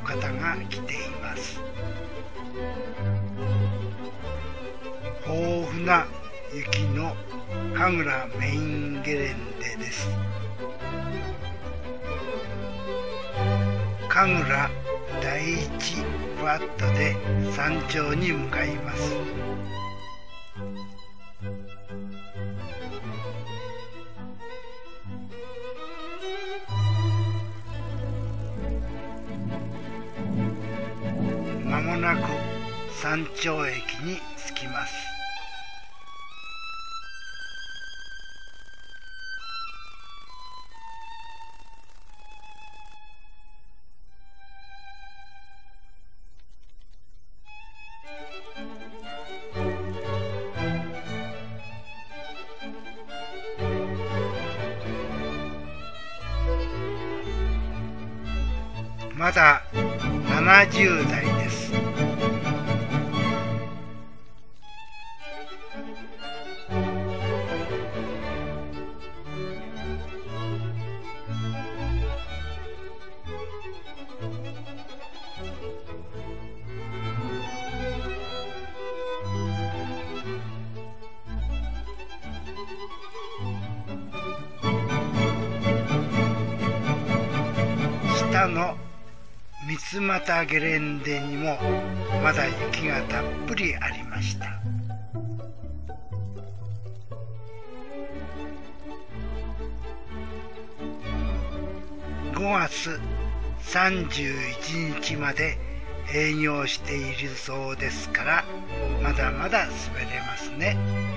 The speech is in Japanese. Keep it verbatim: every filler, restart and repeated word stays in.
方が来ています。豊富な雪の神楽メインゲレンデです。神楽第一ブワットで山頂に向かいます。まもなく山頂駅に着きます。まだななじゅう代です。下の三俣ゲレンデにもまだ雪がたっぷりありました。ごがつさんじゅういちにちまで営業しているそうですから、まだまだ滑れますね。